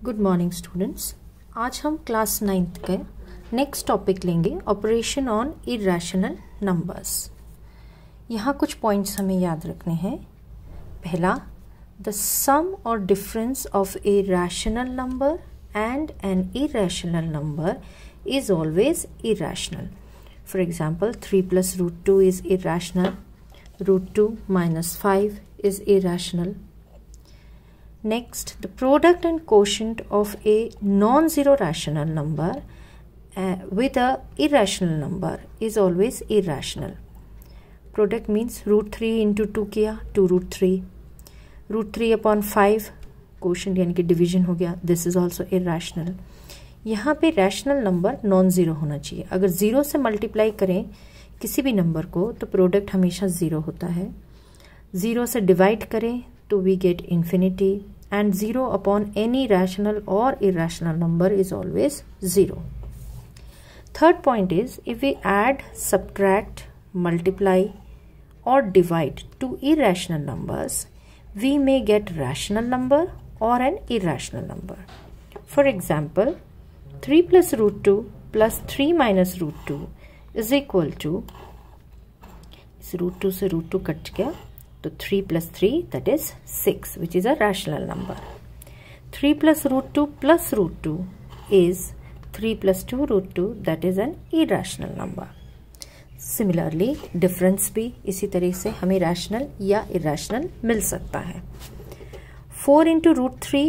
Good morning students. आज हम class 9th का नेक्स्ट टॉपिक लेंगे ऑपरेशन ऑन इरेशनल नंबर्स। यहाँ कुछ पॉइंट्स हमें याद रखने हैं। पहला, द सम और difference of a rational number and an irrational number is always irrational. For example 3 + √2 is irrational, √2 - 5 is irrational. Next, the product and quotient of a non-zero rational number with a irrational number is always irrational. Product means √3 into 2 किया 2 √3, √3 upon 5 quotient यानी कि division हो गया, this is also irrational. यहाँ पे rational number non zero होना चाहिए। अगर ज़ीरो से मल्टीप्लाई करें किसी भी नंबर को तो प्रोडक्ट हमेशा ज़ीरो होता है। ज़ीरो से डिवाइड करें तो we get infinity, and zero upon any rational और irrational number is always zero. Third point is if we add, subtract, multiply और divide two irrational numbers we may get rational number और an irrational number. For example 3 + √2 + 3 - √2 is equal to, इस √2 से √2 cut गया तो 3 + 3 that is 6 which is a rational number. 3 + √2 + √2 is 3 + 2 √2 that is an irrational number. Similarly difference भी इसी तरह से हमें rational या irrational मिल सकता है। 4 × √3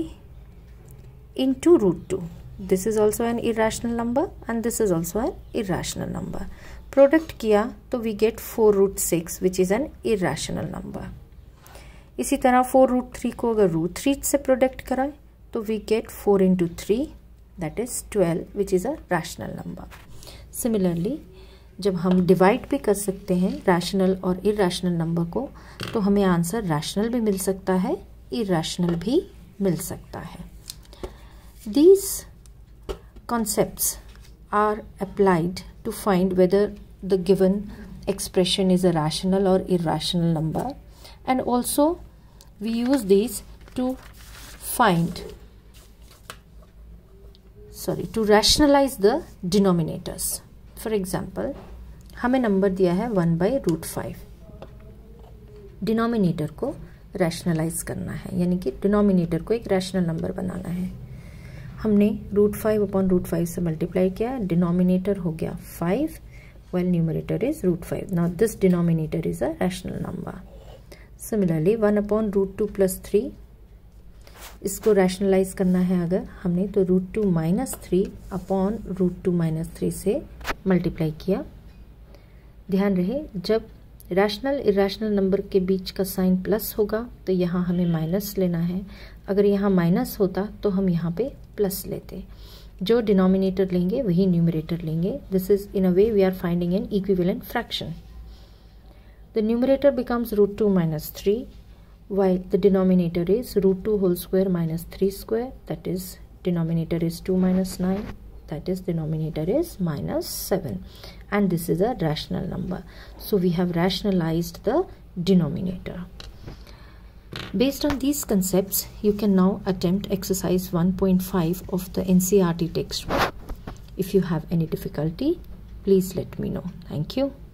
into √2 this is also an irrational number and this is also an irrational number. Product किया तो we get 4 √6 which is an irrational number. इसी तरह 4 √3 को अगर √3 से प्रोडक्ट कराए तो we get 4 × 3 that is 12 which is a rational number. Similarly जब हम डिवाइड भी कर सकते हैं रैशनल और इरेशनल नंबर को तो हमें आंसर रैशनल भी मिल सकता है, इरेशनल भी मिल सकता है। These concepts are applied to find whether the given expression is a rational or irrational number, and also we use these to rationalize the denominators. For example, हमें नंबर दिया है 1/√5, डिनोमिनेटर को रैशनलाइज करना है, यानी कि डिनोमिनेटर को एक रैशनल नंबर बनाना है। हमने √5 upon √5 से मल्टीप्लाई किया, डिनोमिनेटर हो गया 5 while numerator is √5. Now this denominator is a rational number. Similarly 1 upon √2 + 3, इसको रैशनलाइज करना है अगर हमने तो √2 - 3 upon √2 - 3 से मल्टीप्लाई किया। ध्यान रहे जब रैशनल इरेशनल नंबर के बीच का साइन प्लस होगा तो यहाँ हमें माइनस लेना है, अगर यहाँ माइनस होता तो हम यहाँ पे प्लस लेते। जो डिनोमिनेटर लेंगे वही न्यूमरेटर लेंगे। This is in a way we are finding an equivalent fraction. The numerator becomes √2 - 3 while the denominator is √2 whole square - 3 square, that is denominator is 2 - 9, that is denominator is -7, and this is a rational number. So we have rationalized the denominator. Based on these concepts, you can now attempt exercise 1.5 of the NCERT textbook. If you have any difficulty, please let me know. Thank you.